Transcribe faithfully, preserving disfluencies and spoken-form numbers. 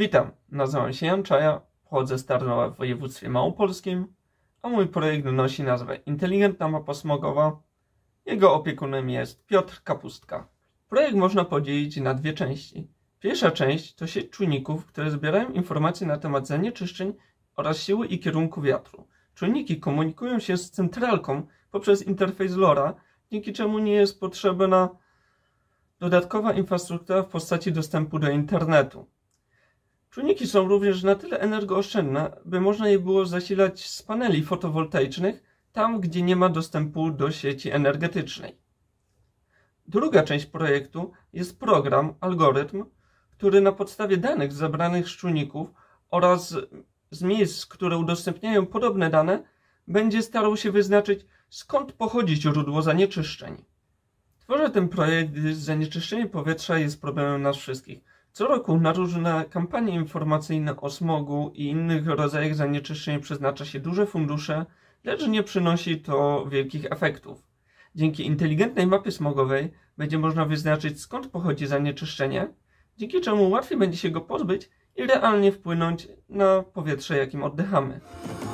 Witam, nazywam się Jan Czaja, pochodzę z Tarnowa w województwie małopolskim, a mój projekt nosi nazwę Inteligentna Mapa Smogowa. Jego opiekunem jest Piotr Kapustka. Projekt można podzielić na dwie części. Pierwsza część to sieć czujników, które zbierają informacje na temat zanieczyszczeń oraz siły i kierunku wiatru. Czujniki komunikują się z centralką poprzez interfejs LoRa, dzięki czemu nie jest potrzebna dodatkowa infrastruktura w postaci dostępu do internetu. Czujniki są również na tyle energooszczędne, by można je było zasilać z paneli fotowoltaicznych tam, gdzie nie ma dostępu do sieci energetycznej. Druga część projektu jest program, algorytm, który na podstawie danych zebranych z czujników oraz z miejsc, które udostępniają podobne dane, będzie starał się wyznaczyć, skąd pochodzi źródło zanieczyszczeń. Tworzę ten projekt, gdyż zanieczyszczenie powietrza jest problemem nas wszystkich. Co roku na różne kampanie informacyjne o smogu i innych rodzajach zanieczyszczeń przeznacza się duże fundusze, lecz nie przynosi to wielkich efektów. Dzięki inteligentnej mapie smogowej będzie można wyznaczyć, skąd pochodzi zanieczyszczenie, dzięki czemu łatwiej będzie się go pozbyć i realnie wpłynąć na powietrze, jakim oddychamy.